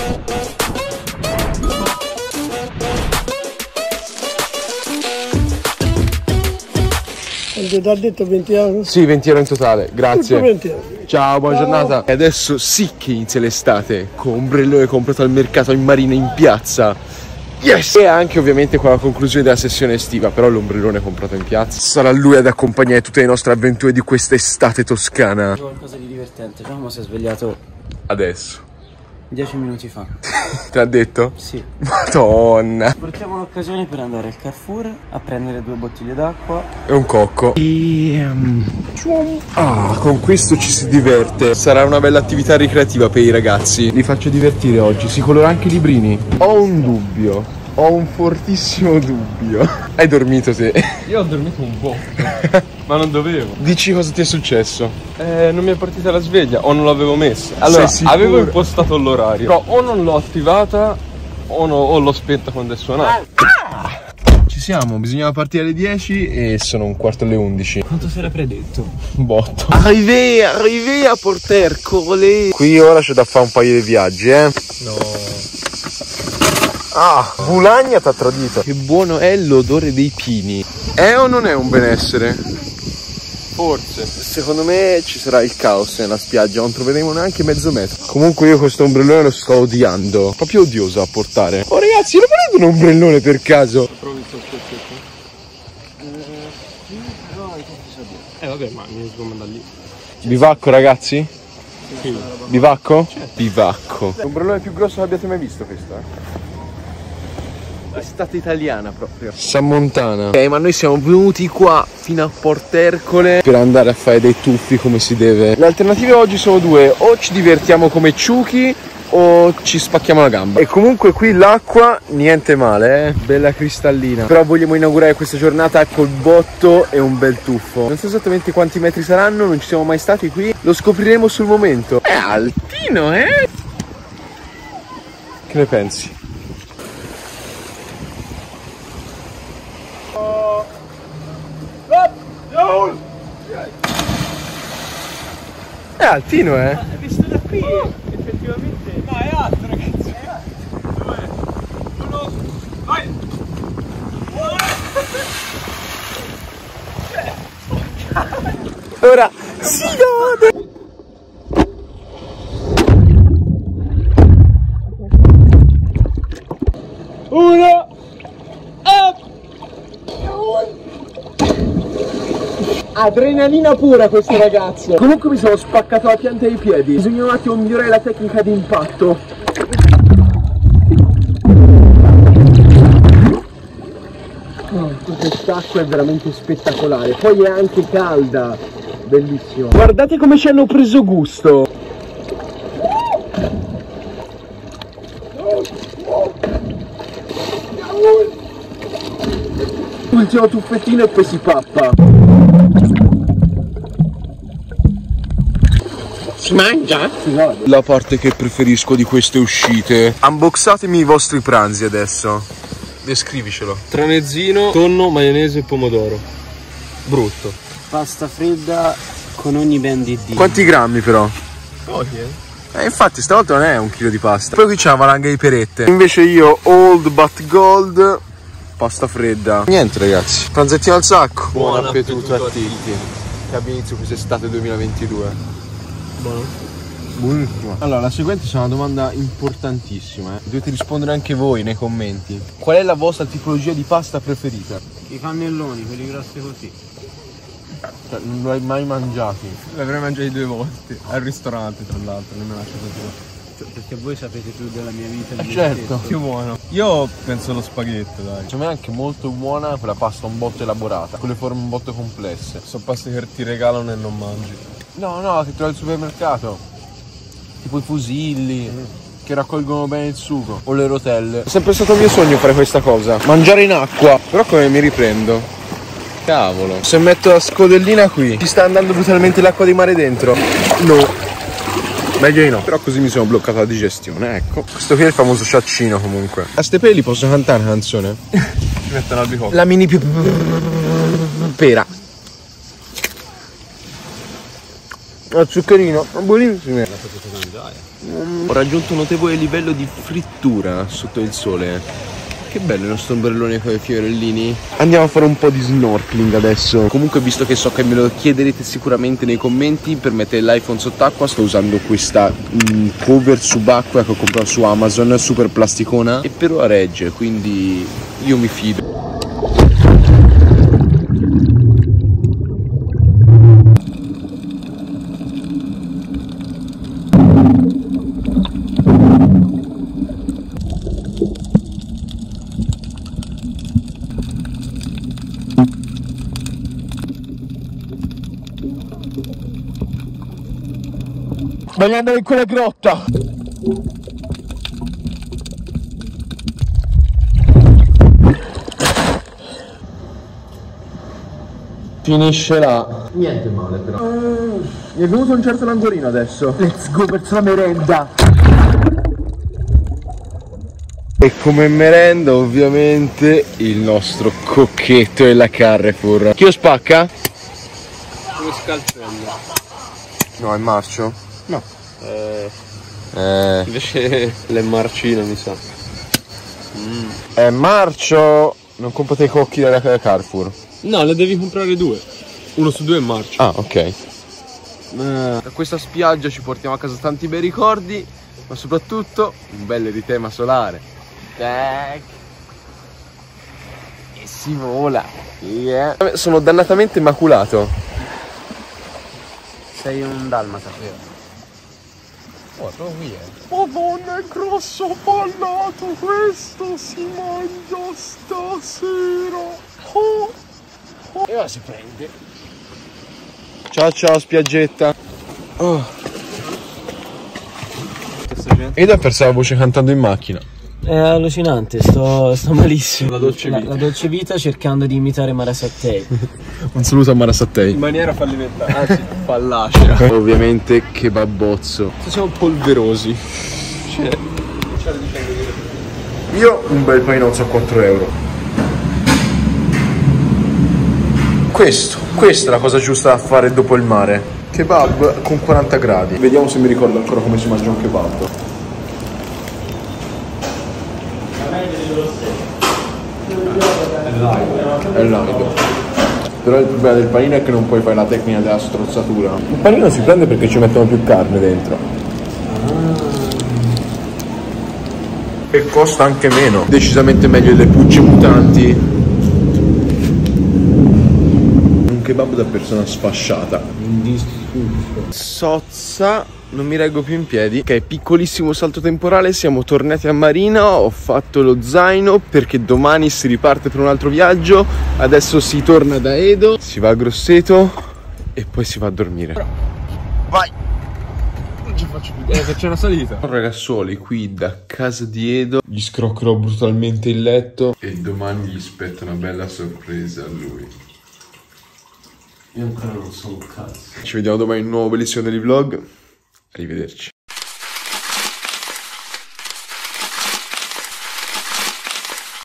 Ti ha detto 20 euro? Sì, 20 euro in totale, grazie. 20 euro. Ciao, buona giornata. E adesso sì che inizia l'estate, con ombrellone comprato al mercato in marina in piazza. Yes! E anche ovviamente con la conclusione della sessione estiva, però l'ombrellone comprato in piazza sarà lui ad accompagnare tutte le nostre avventure di quest'estate toscana. C'è qualcosa di divertente, Giacomo si è svegliato Adesso. 10 minuti fa. Te l'ha detto? Sì. Madonna. Sfruttiamo l'occasione per andare al Carrefour a prendere 2 bottiglie d'acqua E un cocco. Con questo ci si diverte. Sarà una bella attività ricreativa per i ragazzi. Li faccio divertire oggi. Si colora anche i librini. Ho un dubbio. Ho un fortissimo dubbio. Hai dormito te? Io ho dormito un po', ma non dovevo. Dici cosa ti è successo? Non mi è partita la sveglia o non l'avevo messa. Allora, avevo impostato l'orario, però o non l'ho attivata o l'ho spenta quando è suonata. Ci siamo, bisognava partire alle 10 e sono un quarto alle 11. Quanto si era predetto? Un botto. Arrivé a Portercole. Qui ora c'è da fare un paio di viaggi, No. Ah, Vulagna t'ha tradito. Che buono è l'odore dei pini. È o non è un benessere? Forse. Secondo me ci sarà il caos nella spiaggia, non troveremo neanche mezzo metro. Comunque io questo ombrellone lo sto odiando. Proprio odioso a portare. Oh ragazzi, non volete un ombrellone per caso? Provi il sospetto. Vabbè, ma mi devo mandare lì. Bivacco ragazzi? Sì. Bivacco? Bivacco. L'ombrellone più grosso che abbiate mai visto questo, Estate italiana proprio. San Montana. Ok, ma noi siamo venuti qua fino a Portercole per andare a fare dei tuffi come si deve. Le alternative oggi sono due: o ci divertiamo come ciuchi o ci spacchiamo la gamba. E comunque qui l'acqua niente male, bella cristallina. Però vogliamo inaugurare questa giornata col botto e un bel tuffo. Non so esattamente quanti metri saranno, non ci siamo mai stati qui. Lo scopriremo sul momento. È altino, Che ne pensi? È altino, Visto da qui, effettivamente. No, è alto, ragazzi. 2, 1, vai! Ora si gode! Uno! Adrenalina pura questo ragazzo. Comunque mi sono spaccato la pianta dei piedi. Bisogna un attimo migliorare la tecnica di impatto. Quest'acqua è veramente spettacolare. Poi è anche calda. Bellissimo. Guardate come ci hanno preso gusto. Ultimo tuffettino e poi si pappa. Si mangia? La parte che preferisco di queste uscite. Unboxatemi i vostri pranzi adesso. Descrivicelo. Tramezzino, tonno, maionese e pomodoro. Brutto. Pasta fredda con ogni ben di Dio. Quanti grammi però? Pochi, Infatti stavolta non è un chilo di pasta. Poi qui c'è una valanga di perette. Invece io old but gold. Pasta fredda. Niente ragazzi, pranzettino al sacco. Buon appetito a tutti. Che abbia inizio quest'estate 2022. Buonissimo. Allora, la seguente è una domanda importantissima. Dovete rispondere anche voi nei commenti. Qual è la vostra tipologia di pasta preferita? I cannelloni, quelli grossi così. Cioè, non l'hai mai mangiati? L'avrei mangiati 2 volte al ristorante, tra l'altro, non me lasciato più. Cioè, perché voi sapete più della mia vita. Certo. Più buono. Io penso allo spaghetto, dai. Secondo me è anche molto buona quella pasta un botto elaborata, con le forme un botto complesse. Sono pasti che ti regalano e non mangi. No, che trovi al supermercato. Tipo i fusilli che raccolgono bene il sugo. O le rotelle. È sempre stato il mio sogno fare questa cosa. Mangiare in acqua. Però come mi riprendo? Cavolo. Se metto la scodellina qui, ci sta andando brutalmente l'acqua di mare dentro? No. Meglio di no. Però così mi sono bloccato la digestione, ecco. Questo qui è il famoso ciaccino comunque. A ste peli posso cantare una canzone? Ci mettono al bicocco. La mini più pera. zuccherino, buonissime. Ho raggiunto un notevole livello di frittura sotto il sole. Che bello il nostro ombrellone con i fiorellini. Andiamo a fare un po' di snorkeling adesso. Comunque, visto che so che me lo chiederete sicuramente nei commenti, per mettere l'iPhone sott'acqua sto usando questa cover subacquea che ho comprato su Amazon, super plasticona, e però regge, quindi io mi fido. Voglio andare in quella grotta. Finisce là. Niente male però. Mi è venuto un certo languorino adesso. Let's go verso la merenda. E come merenda ovviamente il nostro cocchetto e la Carrefour. Chi lo spacca? Come scalpello. No, è marcio? No. Invece le marcine mi sa. È marcio! Non comprate i cocchi dalla Carrefour. No, le devi comprare due. Uno su due è marcio. Ah, ok. Da questa spiaggia ci portiamo a casa tanti bei ricordi, ma soprattutto un bel eritema solare. E si vola. Yeah. Sono dannatamente maculato. Sei un dalmata, vero? Madonna, è grosso ballato, questo si mangia stasera. E ora si prende. Ciao ciao spiaggetta. Ed ho perso la voce cantando in macchina. È allucinante, sto malissimo. La dolce vita. La dolce vita cercando di imitare Mara Sattei. Un saluto a Mara Sattei. In maniera fallimentare, anzi fallacea. Ovviamente kebabbozzo. Siamo polverosi. Cioè, io un bel paninozzo a 4 euro. Questa è la cosa giusta da fare dopo il mare. Kebab con 40 gradi. Vediamo se mi ricordo ancora come si mangia un kebab. È live. Però il problema del panino è che non puoi fare la tecnica della strozzatura. Il panino si prende perché ci mettono più carne dentro. E costa anche meno. Decisamente meglio delle pugge mutanti. Un kebab da persona sfasciata. Sozza. Non mi reggo più in piedi. Ok, piccolissimo salto temporale. Siamo tornati a Marina. Ho fatto lo zaino perché domani si riparte per un altro viaggio. Adesso si torna da Edo, si va a Grosseto e poi si va a dormire. Vai. non ci faccio più. Faccio una salita. Ragazzuoli, qui da casa di Edo gli scroccherò brutalmente il letto e domani gli spetta una bella sorpresa a lui. Io ancora non so un cazzo. Ci vediamo domani in un nuovo bellissimo daily vlog. Arrivederci.